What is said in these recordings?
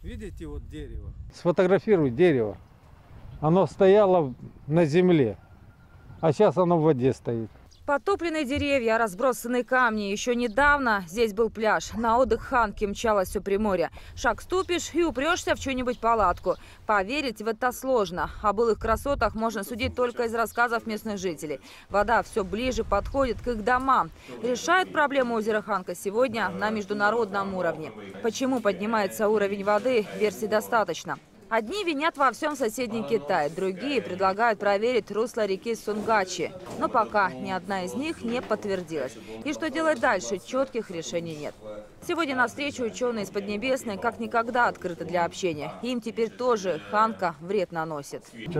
Видите вот дерево? Сфотографируй дерево. Оно стояло на земле, а сейчас оно в воде стоит. Потопленные деревья, разбросанные камни. Еще недавно здесь был пляж. На отдых Ханки мчалась у Приморья. Шаг ступишь и упрешься в чью-нибудь палатку. Поверить в это сложно. О былых красотах можно судить только из рассказов местных жителей. Вода все ближе подходит к их домам. Решает проблему озера Ханка сегодня на международном уровне. Почему поднимается уровень воды, версий достаточно. Одни винят во всем соседний Китай, другие предлагают проверить русло реки Сунгачи. Но пока ни одна из них не подтвердилась. И что делать дальше, четких решений нет. Сегодня на встречу ученые из Поднебесной как никогда открыты для общения. Им теперь тоже Ханка вред наносит.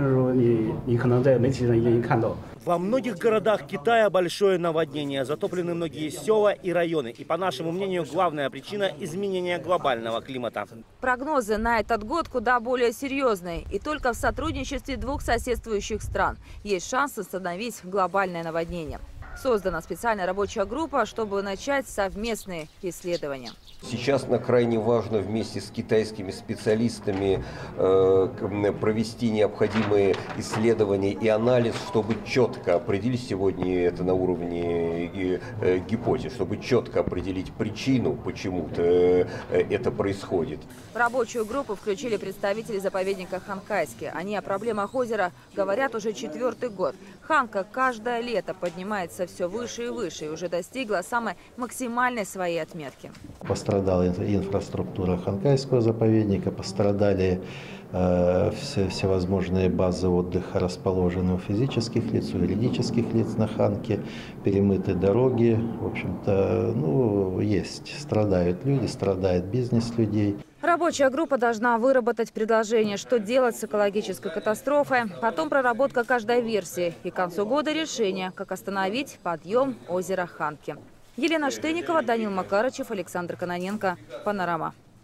Во многих городах Китая большое наводнение, затоплены многие села и районы. И по нашему мнению, главная причина – изменения глобального климата. Прогнозы на этот год куда более серьезные. И только в сотрудничестве двух соседствующих стран есть шанс остановить глобальное наводнение. Создана специальная рабочая группа, чтобы начать совместные исследования. Сейчас крайне важно вместе с китайскими специалистами провести необходимые исследования и анализ, чтобы четко определить, сегодня это на уровне гипотез, чтобы четко определить причину, почему-то это происходит. В рабочую группу включили представителей заповедника Ханкайский. Они о проблемах озера говорят уже 4-й год. Ханка каждое лето поднимается все выше и выше и уже достигла самой максимальной своей отметки. Пострадала инфраструктура Ханкайского заповедника, пострадали всевозможные базы отдыха, расположенные у физических лиц, у юридических лиц на Ханке, перемыты дороги. В общем-то, страдают люди, страдает бизнес людей. Рабочая группа должна выработать предложение, что делать с экологической катастрофой, потом проработка каждой версии и к концу года решение, как остановить подъем озера Ханки. Елена Штейникова, Данил Макарычев, Александр Кононенко. Панорама.